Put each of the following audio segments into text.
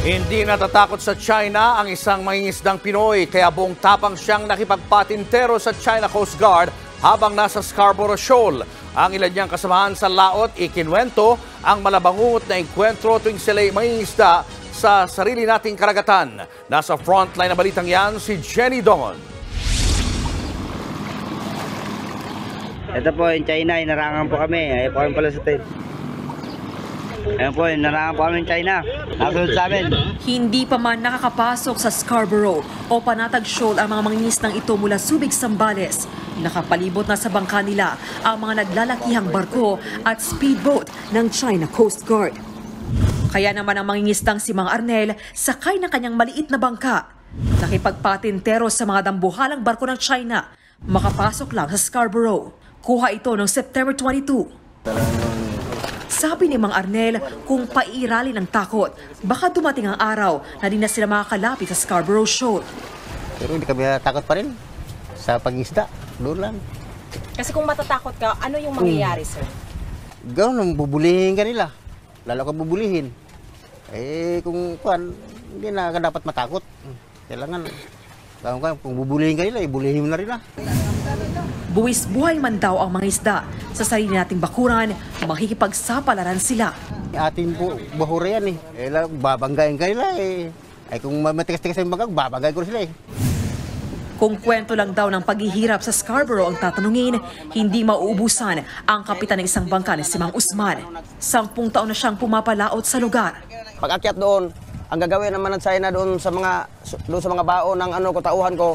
Hindi natatakot sa China ang isang mangingisdang Pinoy kaya buong tapang siyang nakipagpatintero sa China Coast Guard habang nasa Scarborough Shoal. Ang ilan niyang kasamahan sa laot ikinwento ang malabangungot na enkwentro tuwing sila'y mangingisda sa sarili nating karagatan. Nasa frontline na balitang yan si Jenny Dongon. Ito po yung China, inarangan po kami. Ayaw po kami pala sa tayo. Ayan po, inarangan po kami yung China. Nasunod sa amin. Hindi pa man nakakapasok sa Scarborough o Panatag Shoal ang mga mangingisdang ito mula Subic, Zambales. Nakapalibot na sa bangka nila ang mga naglalakihang barko at speedboat ng China Coast Guard. Kaya naman ang mangingisdang si Mang Arnel sakay ng kanyang maliit na bangka. Nakipagpatintero sa mga dambuhalang barko ng China. Makapasok lang sa Scarborough. Kuha ito noong September 22. Sabi ni Mang Arnel, kung paiiralin ng takot, baka dumating ang araw na di na sila makakalapit sa Scarborough Shoal. Pero hindi kami takot pa rin sa pag-isda. Doon lang. Kasi kung matatakot ka, ano yung mangyayari, sir? Gano'n, bubulihin ka nila. Lalo ka bubulihin. Kung hindi na ka dapat matakot. Kailangan, kung bubulihin ka nila, ibulihin mo na rin na. Buwis buhay man daw ang mga isda. Sa sarili nating bakuran, makikipagsapalaran sila. Ating bahura yan babanggain ka nila kung matigas-tigas yung bangkag, babanggain ko sila Kung kwento lang daw ng paghihirap sa Scarborough ang tatanungin, hindi mauubusan ang kapitan ng isang bangka na si Mang Usman. 10 taon na siyang pumapalaot sa lugar. Pag-akyat doon, ang gagawin naman ng China doon sa mga baon ng katauhan ko,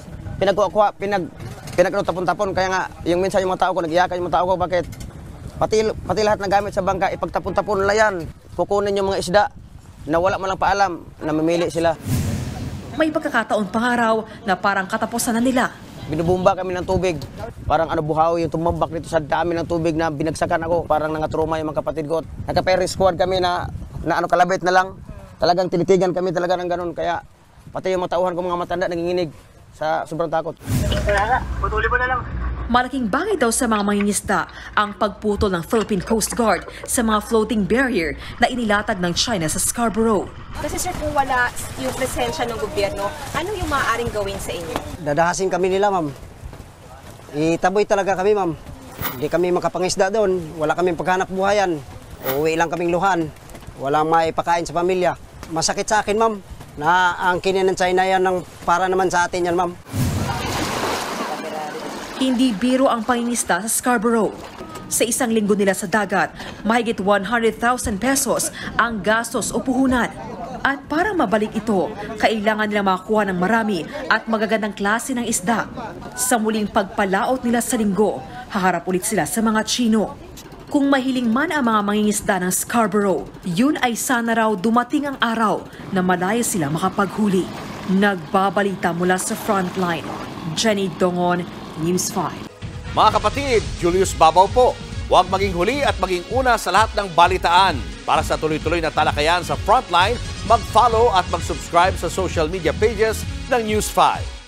pinagtapon-tapon. Kaya nga, yung minsan yung mga tao ko, nag-iyakan yung mga tao ko, bakit? Pati lahat ng gamit sa bangka, ipagtapon-tapon nila yan. Kukunin yung mga isda na wala man lang paalam, na mamili sila. May pagkakataon pangaraw na parang katapusan na nila. Binubumba kami ng tubig. Parang buhawi yung tumambak dito sa dami ng tubig na binagsakan ako. Parang nangatruma yung mga kapatid ko. Naka-ferry squad kami na kalabit na lang. Talagang tinitigan kami talaga ng ganun. Kaya pati yung mga tauhan ko mga matanda nanginginig sa sobrang takot. Patuloy mo na lang. Malaking bagay daw sa mga mangingisda ang pagputol ng Philippine Coast Guard sa mga floating barrier na inilatag ng China sa Scarborough. Kasi sir, kung wala yung presensya ng gobyerno, ano yung maaaring gawin sa inyo? Dadahasin kami nila, ma'am. Itaboy talaga kami, ma'am. Hindi kami makapangisda doon. Wala kaming paghanap buhayan. Uuwi lang kaming luhan. Walang maipakain sa pamilya. Masakit sa akin, ma'am, na ang kinin ng China yan para naman sa atin yan, ma'am. Hindi biro ang pangingisda sa Scarborough. Sa isang linggo nila sa dagat, mahigit 100,000 pesos ang gastos o puhunan. At para mabalik ito, kailangan nila makakuha ng marami at magagandang klase ng isda. Sa muling pagpalaot nila sa linggo, haharap ulit sila sa mga Chino. Kung mahiling man ang mga mangingisda ng Scarborough, yun ay sana raw dumating ang araw na malaya sila makapaghuli. Nagbabalita mula sa frontline, Jenny Dongon, News 5. Mga kapatid, Julius Babaw po. Huwag maging huli at maging una sa lahat ng balitaan. Para sa tuloy-tuloy na talakayan sa Frontline, mag-follow at mag-subscribe sa social media pages ng News 5.